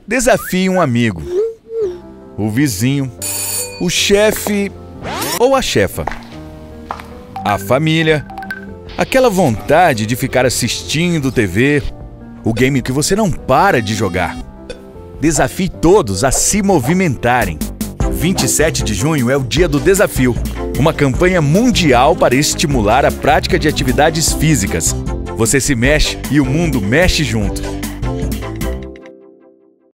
Desafie um amigo, o vizinho, o chefe ou a chefa, a família, aquela vontade de ficar assistindo TV, o game que você não para de jogar. Desafie todos a se movimentarem. 27 de junho é o Dia do Desafio, uma campanha mundial para estimular a prática de atividades físicas. Você se mexe e o mundo mexe junto.